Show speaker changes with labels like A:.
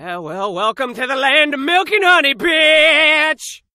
A: Well, welcome to the land of milk and honey, bitch!